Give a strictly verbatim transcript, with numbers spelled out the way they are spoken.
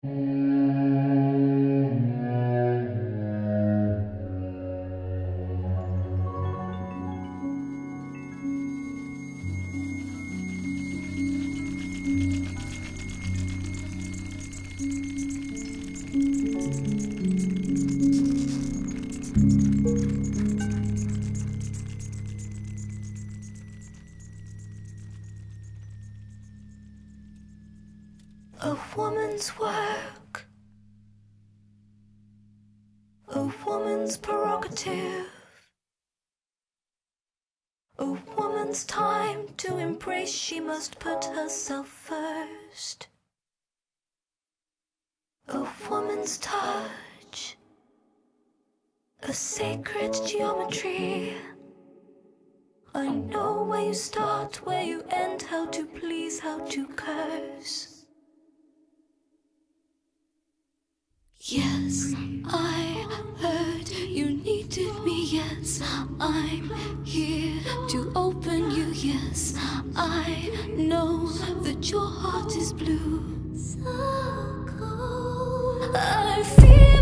A woman's work, a woman's prerogative, a woman's time to embrace. She must put herself first. A woman's touch, a sacred geometry. I know where you start, where you end, how to please, how to curse. Yes, I heard you needed me. Yes, I'm here to open you. Yes, I know that your heart is blue. So cold. I feel